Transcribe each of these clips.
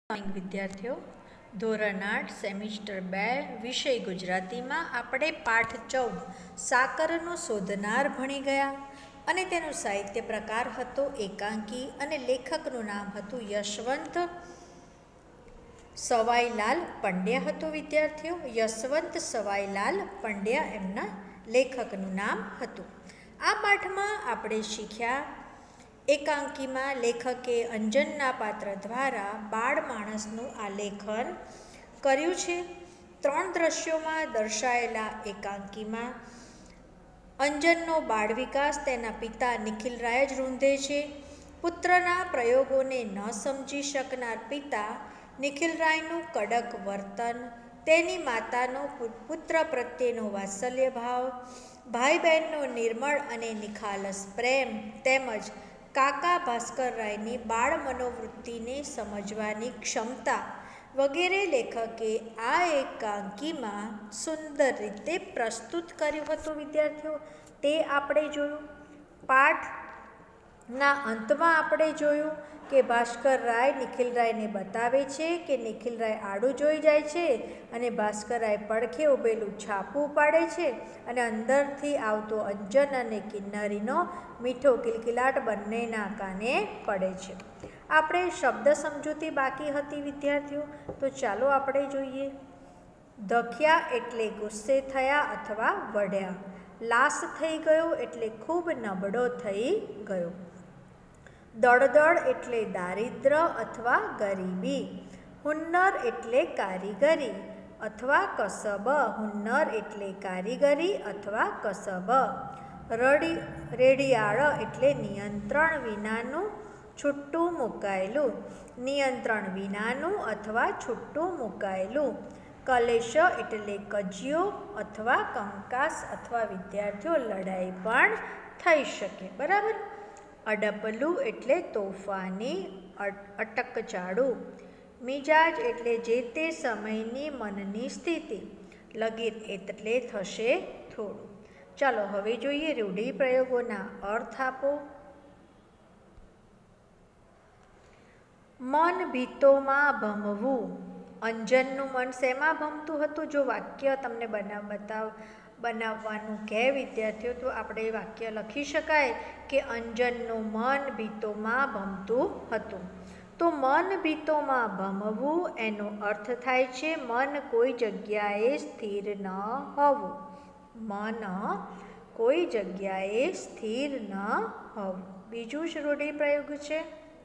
વિદ્યાર્થીઓ, ધોરણ 8 સેમિસ્ટર 2 વિષય ગુજરાતીમાં આપણે પાઠ 14 સાકરનો શોધનાર ભણી ગયા અને તેનો સાહિત્ય પ્રકાર હતો એકાંકી અને લેખકનું નામ હતું યશવંત સવાઈલાલ પંડ્યા હતું. વિદ્યાર્થીઓ, યશવંત સવાઈલાલ પંડ્યા એમના લેખકનું નામ હતું. આ પાઠમાં આપણે શીખ્યા એકાંકીમાં લેખકે અંજનના પાત્ર દ્વારા બાળ માણસનું આલેખન કર્યું છે. 3 દ્રશ્યોમાં દર્શાયેલા એકાંકીમાં અંજનનો બાળ વિકાસ તેના પિતા નિખિલરાય જ રૂંધે છે. પુત્રના પ્રયોગોને ન સમજી શકનાર પિતા નિખિલરાયનું કડક વર્તન, તેની માતાનો પુત્ર પ્રત્યેનો વાત્સલ્ય ભાવ, ભાઈ બહેનનો નિર્મળ અને નિખાલસ પ્રેમ તેમજ કાકા ભાસ્કરરાયની બાળ મનોવૃત્તિને સમજવાની ક્ષમતા વગેરે લેખકે આ એકાંકીમાં સુંદર રીતે પ્રસ્તુત કર્યું હતું. વિદ્યાર્થીઓ, તે આપણે જોયું. પાઠના અંતમાં આપણે જોયું કે ભાસ્કરરાય નિખિલરાયને બતાવે છે કે નિખિલરાય આડું જોઈ જાય છે અને ભાસ્કરરાય પડખે ઊભેલું છાપું પાડે છે અને અંદરથી આવતો અંજન અને કિન્નરીનો મીઠો કિલકિલાટ બંનેના કાને પડે છે. આપણે શબ્દ સમજૂતી બાકી હતી વિદ્યાર્થીઓ, તો ચાલો આપણે જોઈએ. ધખ્યા એટલે ગુસ્સે થયા અથવા વઢ્યા. લાશ થઈ ગયો એટલે ખૂબ નબળો થઈ ગયો. દળદળ એટલે દારિદ્ર અથવા ગરીબી. હુન્નર એટલે કારીગરી અથવા કસબ. હુન્નર એટલે કારીગરી અથવા કસબ. રેડિયાળ એટલે નિયંત્રણ વિનાનું છૂટું મુકાયેલું. નિયંત્રણ વિનાનું અથવા છૂટું મુકાયેલું. કલેશ એટલે કજિયો અથવા કંકાસ અથવા વિદ્યાર્થીઓ લડાઈ પણ થઈ શકે. બરાબર. અડપલું એટલે તોફાની, અટકચાળું. મિજાજ એટલે જે તે સમયની મનની સ્થિતિ. લગીર એટલે થશે થોડું. ચાલો હવે જોઈએ રૂઢિપ્રયોગોના અર્થ આપો. મન ભીતોમાં ભમવું. અંજનનું મન શેમાં ભમતું હતું? જો વાક્ય તમને બનાવવાનું કહે વિદ્યાર્થીઓ, તો આપણે વાક્ય લખી શકાય કે અંજનનું મન ભીતોમાં ભમતું હતું. તો મન ભીતોમાં ભમવું એનો અર્થ થાય છે મન કોઈ જગ્યાએ સ્થિર ન હોવું. મન કોઈ જગ્યાએ સ્થિર ન હોવું. બીજું જ રૂઢિપ્રયોગ છે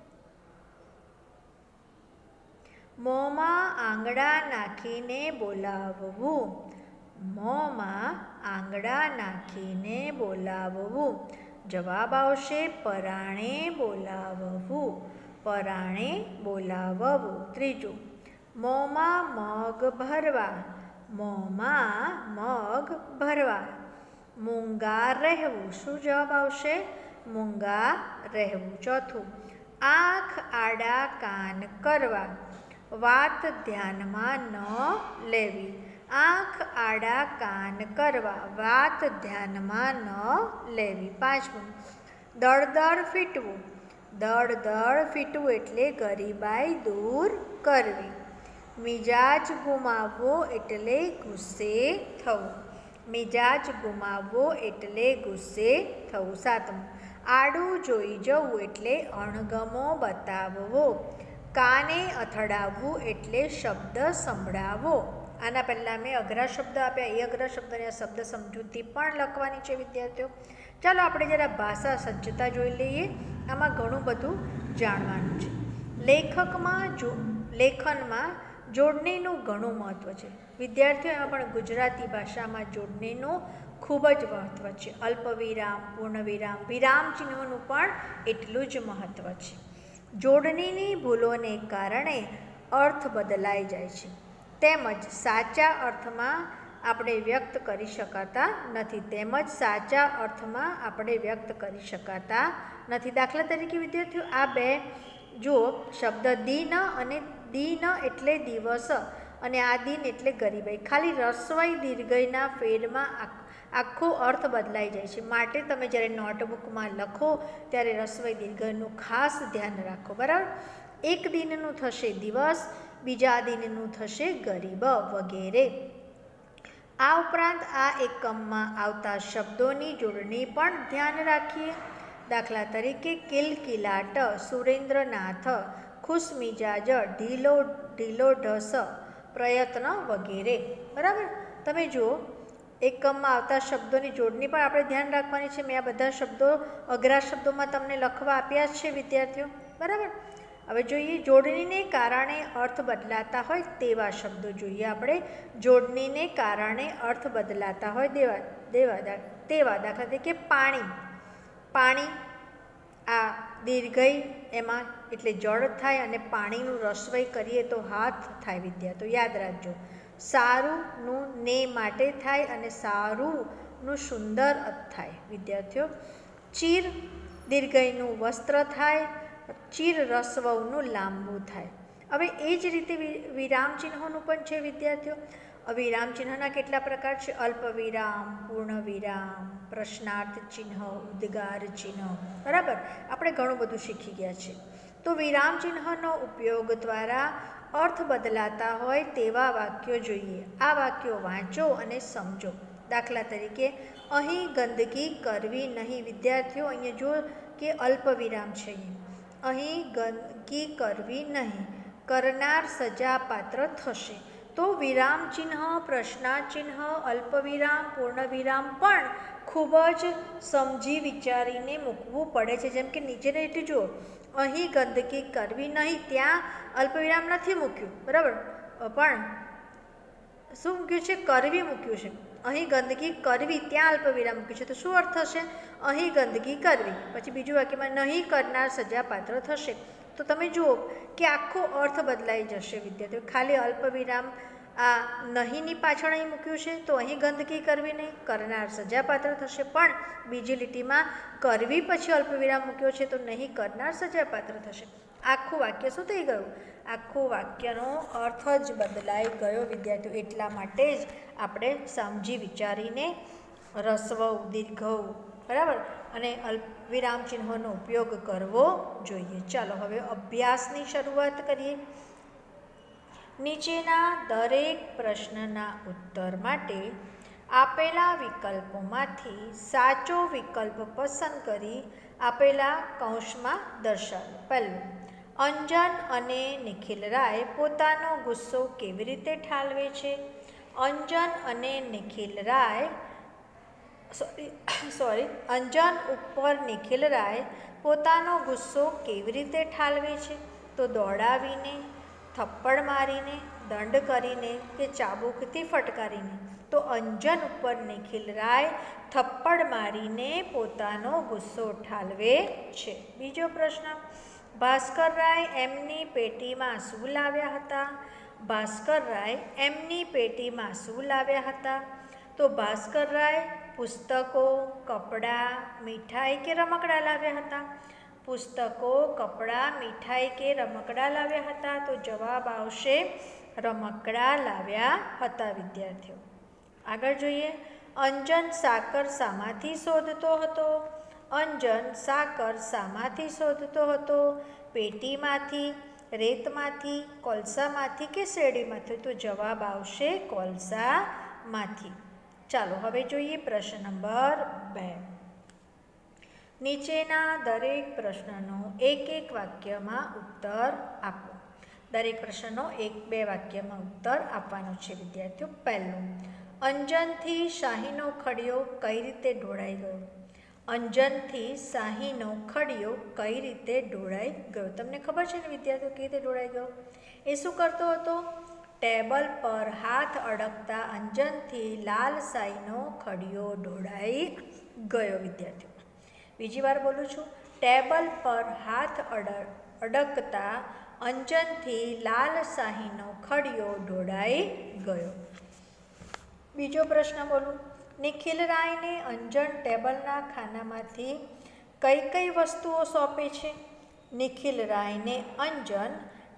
મોંમાં આંગળા નાખીને બોલાવવું. મોંમાં આંગળા નાખીને બોલાવવું. જવાબ આવશે પરાણે બોલાવવું. પરાણે બોલાવવું. ત્રીજું મોંમાં મગ ભરવા. મોંમાં મગ ભરવા. મૂંગા રહેવું. શું જવાબ આવશે? મૂંગા રહેવું. ચોથું આંખ આડા કાન કરવા. વાત ધ્યાનમાં ન લેવી. આંખ આડા કાન કરવા. વાત ધ્યાનમાં ન લેવી. પાંચમું દળદળ ફીટવું. દળદળ ફીટવું એટલે ગરીબાઈ દૂર કરવી. મિજાજ ગુમાવવો એટલે ગુસ્સે થવું. મિજાજ ગુમાવવો એટલે ગુસ્સે થવું. સાતમું આડું જોઈ જવું એટલે અણગમો બતાવવો. કાને અથડાવવું એટલે શબ્દ સંભળાવો. આના પહેલાં મેં અઘરા શબ્દ આપ્યા, એ અઘરા શબ્દને આ શબ્દ સમજૂતી પણ લખવાની છે વિદ્યાર્થીઓ. ચાલો આપણે જરા ભાષા સજ્જતા જોઈ લઈએ. આમાં ઘણું બધું જાણવાનું છે. લેખનમાં જોડણીનું ઘણું મહત્ત્વ છે વિદ્યાર્થીઓ. એમાં પણ ગુજરાતી ભાષામાં જોડણીનું ખૂબ જ મહત્ત્વ છે. અલ્પવિરામ, પૂર્ણવિરામ, વિરામ ચિહ્નોનું પણ એટલું જ મહત્ત્વ છે. જોડણીની ભૂલોને કારણે અર્થ બદલાઈ જાય છે તેમજ સાચા અર્થમાં આપણે વ્યક્ત કરી શકાતા નથી. તેમજ સાચા અર્થમાં આપણે વ્યક્ત કરી શકાતા નથી. દાખલા તરીકે વિદ્યાર્થીઓ, આ બે જુઓ શબ્દ દિન અને દિન એટલે દિવસ અને આ દિન એટલે ગરીબાઈ. ખાલી રસ્વઈ દીર્ઘઈના ફેરમાં આખો અર્થ બદલાઈ જાય છે. માટે તમે જ્યારે નોટબુકમાં લખો ત્યારે રસ્વઈ દીર્ઘઈનું ખાસ ધ્યાન રાખો. બરાબર. એક દિનનું થશે દિવસ, બીજા દિનનું થશે ગરીબ વગેરે. આ ઉપરાંત આ એકમમાં આવતા શબ્દોની જોડણી પણ ધ્યાન રાખીએ. દાખલા તરીકે કિલકિલાટ, સુરેન્દ્રનાથ, ખુશમિજાજ, ઢીલો ઢીલો ઢસ, પ્રયત્ન વગેરે. બરાબર, તમે જુઓ એકમમાં આવતા શબ્દોની જોડણી પણ આપણે ધ્યાન રાખવાની છે. મેં આ બધા શબ્દો અઘરા શબ્દોમાં તમને લખવા આપ્યા જ છે વિદ્યાર્થીઓ. બરાબર, હવે જોઈએ જોડણીને કારણે અર્થ બદલાતા હોય તેવા શબ્દો જોઈએ આપણે. જોડણીને કારણે અર્થ બદલાતા હોય તેવા દાખલા તરીકે પાણી. પાણી આ દીર્ઘઈ એમાં એટલે જળ થાય અને પાણીનું રસવઈ કરીએ તો હાથ થાય વિદ્યાર્થીઓ, યાદ રાખજો. સારુંનું ને માટે થાય અને સારુંનું સુંદર અર્થ થાય વિદ્યાર્થીઓ. ચીર દીર્ઘઈનું વસ્ત્ર થાય, ચીર રસવનું લાંબુ થાય. હવે એ જ રીતે વિરામ ચિહ્નોનું પણ છે વિદ્યાર્થીઓ. વિરામ ચિહ્નના કેટલા પ્રકાર છે? અલ્પ વિરામ, પૂર્ણ વિરામ, પ્રશ્નાર્થ ચિહ્ન, ઉદ્ગાર ચિહ્ન. બરાબર, આપણે ઘણું બધું શીખી ગયા છે. તો વિરામ ચિહ્નનો ઉપયોગ દ્વારા અર્થ બદલાતા હોય તેવા વાક્યો જોઈએ. આ વાક્યો વાંચો અને સમજો. દાખલા તરીકે અહીં ગંદકી કરવી નહીં. વિદ્યાર્થીઓ અહીંયા જો કે અલ્પ વિરામ છે. અહીં ગંદકી કરવી નહીં, કરનાર સજાપાત્ર થશે. તો વિરામ ચિહ્ન, પ્રશ્નાર્થ ચિહ્ન, અલ્પ વિરામ, પૂર્ણ વિરામ પણ ખૂબ જ સમજી વિચારીને મૂકવું પડે છે. જેમ કે નીચેને એટલે જુઓ, અહીં ગંદકી કરવી નહીં, ત્યાં અલ્પ વિરામ નથી મૂક્યું. બરાબર, પણ શું મૂક્યું છે? કરવી મૂક્યું છે. અહીં ગંદકી કરવી, ત્યાં અલ્પ વિરામ મૂક્યું છે. તો શું અર્થ થશે? અહીં ગંદકી કરવી. પછી બીજું વાક્યમાં નહીં કરનાર સજાપાત્ર થશે. તો તમે જુઓ કે આખો અર્થ બદલાઈ જશે વિદ્યાર્થીઓ. ખાલી અલ્પ વિરામ આ નહીંની પાછળ અહીં મૂક્યું છે તો અહીં ગંદકી કરવી નહીં, કરનાર સજાપાત્ર થશે. પણ બીજી લીટીમાં કરવી પછી અલ્પ વિરામ મૂક્યો છે તો નહીં કરનાર સજાપાત્ર થશે. આખું વાક્ય શું થઈ ગયું? આખું વાક્યનો અર્થ જ બદલાઈ ગયો વિદ્યાર્થીઓ. એટલા માટે જ આપણે સમજી વિચારીને રસ્વ, દીર્ઘ, બરાબર, અને અલ્પ વિરામ ચિહ્નોનો ઉપયોગ કરવો જોઈએ. ચાલો હવે અભ્યાસની શરૂઆત કરીએ. નીચેના દરેક પ્રશ્નના ઉત્તર માટે આપેલા વિકલ્પોમાંથી સાચો વિકલ્પ પસંદ કરી આપેલા કૌંસમાં દર્શાવો. પહેલું, અંજન અને નિખિલ રાય પોતાનો ગુસ્સો કેવી રીતે ઠાલવે છે? અંજન અને નિખિલ રાય અંજન ઉપર નિખિલ રાય પોતાનો ગુસ્સો કેવી રીતે ઠાલવે છે? તો દોડાવીને, થપ્પડ મારીને, દંડ કરીને કે ચાબુકથી ફટકારીને. તો અંજન ઉપર નિખિલ રાય થપ્પડ મારીને પોતાનો ગુસ્સો ઠાલવે છે. બીજો પ્રશ્ન, ભાસ્કર રાય એમની પેટીમાં શું લાવ્યા હતા? ભાસ્કર રાય એમની પેટીમાં શું લાવ્યા હતા? તો ભાસ્કર રાય પુસ્તકો, કપડાં, મીઠાઈ કે રમકડાં લાવ્યા હતા? પુસ્તકો, કપડાં, મીઠાઈ કે રમકડાં લાવ્યા હતા? તો જવાબ આવશે રમકડાં લાવ્યા હતા વિદ્યાર્થીઓ. આગળ જોઈએ, અંજન સાકર શામાંથી શોધતો હતો? અંજન સાકર શામાંથી શોધતો હતો? પેટીમાંથી, રેતમાંથી, કોલસામાંથી કે શેરડીમાંથી? તો જવાબ આવશે કોલસામાંથી. ચાલો હવે જોઈએ પ્રશ્ન નંબર 2. નીચેના દરેક પ્રશ્નનો એક એક વાક્યમાં ઉત્તર આપો. દરેક પ્રશ્નનો 1-2 વાક્યમાં ઉત્તર આપવાનો છે વિદ્યાર્થીઓ. પહેલું, અંજનથી શાહીનો ખડિયો કઈ રીતે ઢોળાઈ ગયો? અંજનથી શાહીનો ખડિયો કઈ રીતે ઢોળાઈ ગયો? તમને ખબર છે ને વિદ્યાર્થીઓ કઈ રીતે ઢોળાઈ ગયો? એ શું કરતો હતો? ટેબલ પર હાથ અડકતા અંજનથી લાલ શાહીનો ખડિયો ઢોળાઈ ગયો વિદ્યાર્થીઓ. બીજી વાર બોલું છું, ટેબલ પર હાથ અડકતા અંજનથી લાલ શાહીનો ખડિયો ઢોળાઈ ગયો. બીજો પ્રશ્ન બોલું, નિખિલ રાયને અંજન ટેબલના ખાનામાંથી કઈ કઈ વસ્તુઓ સોંપે છે? નિખિલ રાયને અંજન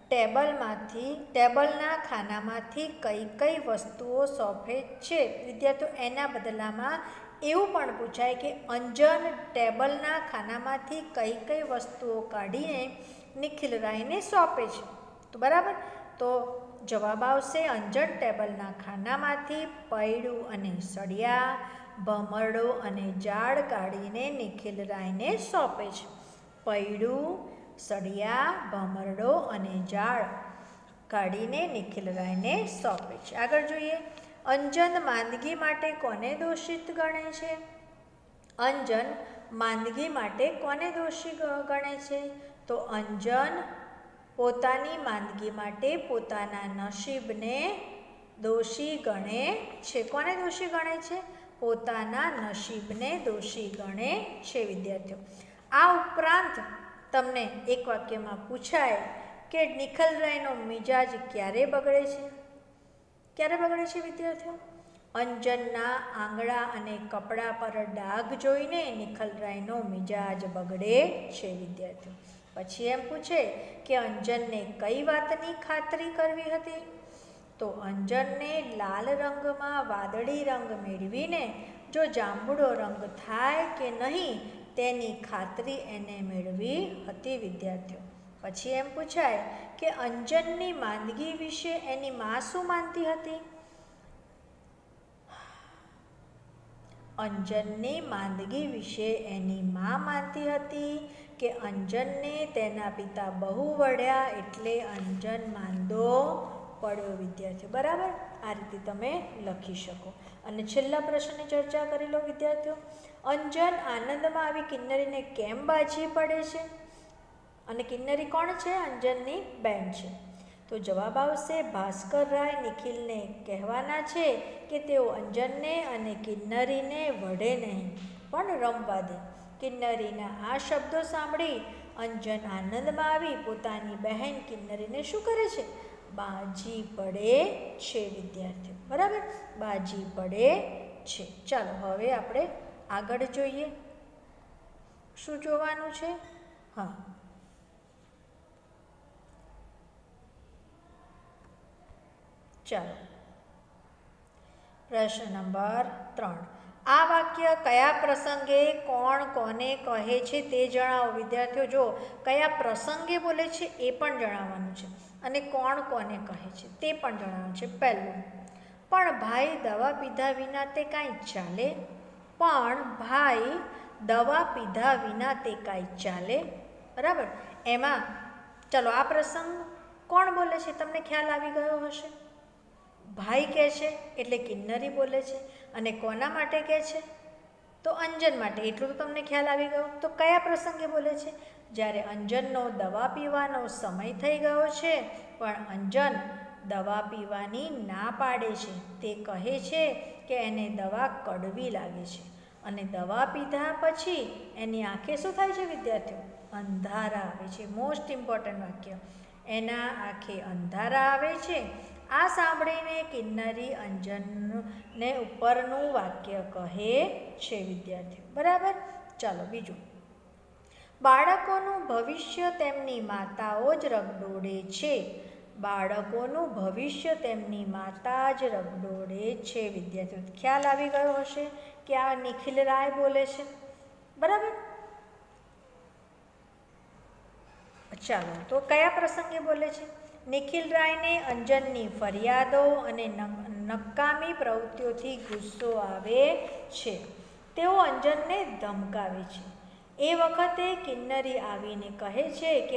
ટેબલના ખાનામાંથી કઈ કઈ વસ્તુઓ સોંપે છે? વિદ્યાર્થીઓ એના બદલામાં એવું પણ પૂછાય કે અંજન ટેબલના ખાનામાંથી કઈ કઈ વસ્તુઓ કાઢીને નિખિલ રાયને સોંપે છે. તો બરાબર, તો જવાબ આવશે અંજન ટેબલના ખાનામાંથી પૈડું અને સળિયા, ભમરડો અને જાળ કાઢીને નિખિલ રાયને સોંપે છે. પૈડું, સળિયા, ભમરડો અને જાળ કાઢીને નિખિલ રાયને સોંપે છે. આગળ જોઈએ, અંજન માંદગી માટે કોને દોષિત ગણે છે? અંજન માંદગી માટે કોને દોષી ગણે છે? તો અંજન પોતાની માંદગી માટે પોતાના નસીબને દોષી ગણે છે. કોને દોષી ગણે છે? પોતાના નસીબને દોષી ગણે છે વિદ્યાર્થીઓ. આ ઉપરાંત તમને એક વાક્યમાં પૂછાય કે નિખિલ રાયનો મિજાજ ક્યારે બગડે છે? ક્યારે બગડે છે વિદ્યાર્થીઓ? અંજનના આંગળા અને કપડા પર ડાઘ જોઈને નિખિલ રાયનો મિજાજ બગડે છે વિદ્યાર્થીઓ. પછી એમ પૂછે કે અંજનને કઈ વાતની ખાતરી કરવી હતી? તો અંજનને લાલ રંગમાં વાદળી રંગ મેળવીને જો જાંબુડો રંગ થાય કે નહીં તેની ખાતરી એને મેળવી હતી વિદ્યાર્થીઓ. પછી એમ પૂછાય કે અંજનની માંદગી વિશે એની મા શું માનતી હતી? અંજનની માંદગી વિશે એની મા માનતી હતી કે અંજનને તેના પિતા બહુ વઢ્યા એટલે અંજન માંદો પડ્યો વિદ્યાર્થીઓ. બરાબર, આ રીતે તમે લખી શકો. અને છેલ્લા પ્રશ્નની ચર્ચા કરી લો વિદ્યાર્થીઓ. અંજન આનંદમાં આવી કિન્નરીને કેમ બાજી પડે છે? અને કિન્નરી કોણ છે? અંજનની બહેન છે. તો જવાબ આવશે ભાસ્કર રાય નિખિલને કહેવાના છે કે તેઓ અંજનને અને કિન્નરીને વઢે નહીં પણ રમવા દે. કિન્નરીના આ શબ્દો સાંભળી અંજન આનંદમાં આવી પોતાની બહેન કિન્નરીને શું કરે છે? બાજી પડે છે વિદ્યાર્થીઓ. બરાબર, બાજી પડે છે. ચાલો હવે આપણે આગળ જોઈએ. શું જોવાનું છે? હા, ચાલો પ્રશ્ન નંબર 3. આ વાક્ય કયા પ્રસંગે કોણ કોને કહે છે તે જણાવો વિદ્યાર્થીઓ. જો કયા પ્રસંગે બોલે છે એ પણ જણાવવાનું છે અને કોણ કોને કહે છે તે પણ જણાવવાનું છે. પહેલું, પણ ભાઈ દવા પીધા વિના તે કાંઈ ચાલે? પણ ભાઈ દવા પીધા વિના તે કાંઈ ચાલે? બરાબર, એમાં ચાલો આ પ્રસંગ કોણ બોલે છે તમને ખ્યાલ આવી ગયો હશે. ભાઈ કહે છે એટલે કિન્નરી બોલે છે. અને કોના માટે કહે છે? તો અંજન માટે. એટલું તો તમને ખ્યાલ આવી ગયો. તો કયા પ્રસંગે બોલે છે? જ્યારે અંજનનો દવા પીવાનો સમય થઈ ગયો છે પણ અંજન દવા પીવાની ના પાડે છે. તે કહે છે કે એને દવા કડવી લાગે છે અને દવા પીધા પછી એની આંખે શું થાય છે વિદ્યાર્થીઓ? અંધારા આવે છે. મોસ્ટ ઇમ્પોર્ટન્ટ વાક્ય, એના આંખે અંધારા આવે છે. આ સાંભળીને કિન્નરી અંજનને ઉપરનું વાક્ય કહે છે વિદ્યાર્થીઓ. બરાબર, ચાલો બીજું. બાળકોનું ભવિષ્ય તેમની માતાઓ જ રગડોળે છે. બાળકોનું ભવિષ્ય તેમની માતા જ રગડોળે છે વિદ્યાર્થીઓ. ખ્યાલ આવી ગયો હશે કે આ નિખિલ રાય બોલે છે. બરાબર, ચાલો તો કયા પ્રસંગે બોલે છે? નિખિલ રાયને અંજનની ફરિયાદો અને નકામી પ્રવૃત્તિઓથી ગુસ્સો આવે છે. તેઓ અંજનને ધમકાવે છે. એ વખતે કિન્નરી આવીને કહે છે કે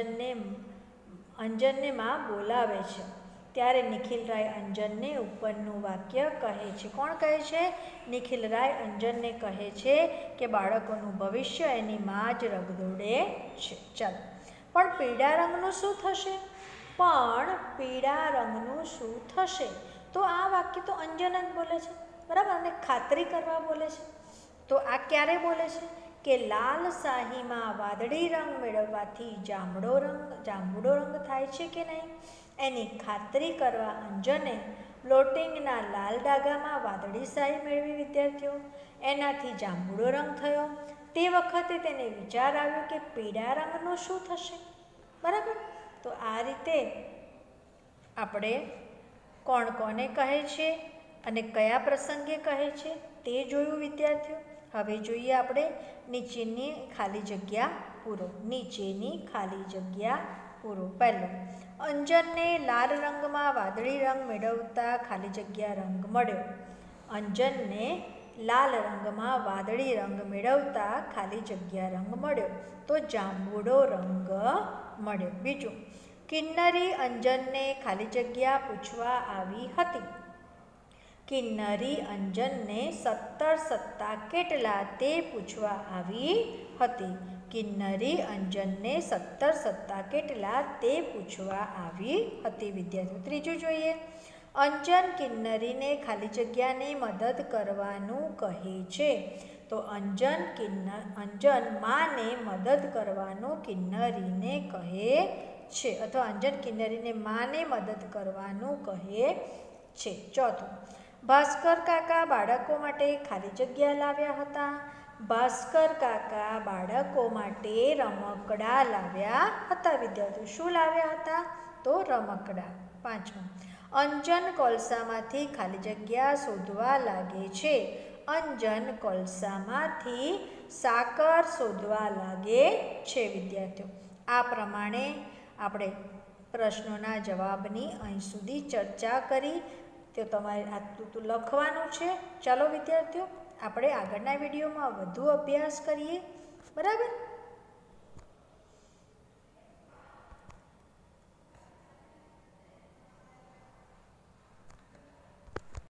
અંજનને માં બોલાવે છે. ત્યારે નિખિલ રાય અંજનને ઉપરનું વાક્ય કહે છે. કોણ કહે છે? નિખિલ રાય અંજનને કહે છે કે બાળકોનું ભવિષ્ય એની માં જ રગદોળે છે. ચાલો, પણ પીળા રંગનું શું થશે? પણ પીળા રંગનું શું થશે? તો આ વાક્ય તો અંજન જ બોલે છે. બરાબર, અને ખાતરી કરવા બોલે છે. તો આ ક્યારે બોલે છે? કે લાલ શાહીમાં વાદળી રંગ મેળવવાથી જાંબુડો રંગ થાય છે કે નહીં એની ખાતરી કરવા અંજને બ્લોટિંગના લાલ ડાઘામાં વાદળી શાહી મેળવી વિદ્યાર્થીઓ. એનાથી જાંબુડો રંગ થયો. તે વખતે તેને વિચાર આવ્યો કે પીળા રંગનું શું થશે. બરાબર, તો આ રીતે આપણે કોણ કોને કહે છે અને કયા પ્રસંગે કહે છે તે જોયું વિદ્યાર્થીઓ. હવે જોઈએ આપણે નીચેની ખાલી જગ્યા પૂરો. નીચેની ખાલી જગ્યા પૂરો. પહેલો, અંજનને લાલ રંગમાં વાદળી રંગ મેળવતા ખાલી જગ્યા રંગ મળ્યો. અંજનને લાલ રંગમાં વાદળી રંગ મેળવતા ખાલી જગ્યા રંગ મળ્યો, તો જાંબુડો રંગ મળ્યો. બીજું, કિન્નરી અંજનને ખાલી જગ્યા પૂછવા આવી હતી. કિન્નરી અંજનને 17 સત્તા કેટલા તે પૂછવા આવી હતી. કિન્નરી અંજનને 17 સત્તા કેટલા તે પૂછવા આવી હતી. વિદ્યાર્થીઓ, ત્રીજું જોઈએ. અંજન કિન્નરીને ખાલી જગ્યાને મદદ કરવાનું કહે છે. તો અંજન માને મદદ કરવાનું કિન્નરીને કહે છે, અથવા અંજન કિન્નરીને માને મદદ કરવાનું કહે છે. ચોથું, ભાસ્કર કાકા બાળકો માટે ખાલી જગ્યા લાવ્યા હતા. ભાસ્કર કાકા બાળકો માટે રમકડા લાવ્યા હતા. વિદ્યાર્થીઓ, શું લાવ્યા હતા? તો રમકડા. પાંચમું, અંજન કોલસામાંથી ખાલી જગ્યા શોધવા લાગે છે. અંજન કોલસામાંથી સાકર શોધવા લાગે છે. વિદ્યાર્થીઓ, આ પ્રમાણે આપણે પ્રશ્નોના જવાબની અહીં સુધી ચર્ચા કરી. તો તમારે આટલું લખવાનું છે. ચાલો વિદ્યાર્થીઓ, આપણે આગળના વિડીયોમાં વધુ અભ્યાસ કરીએ. બરાબર.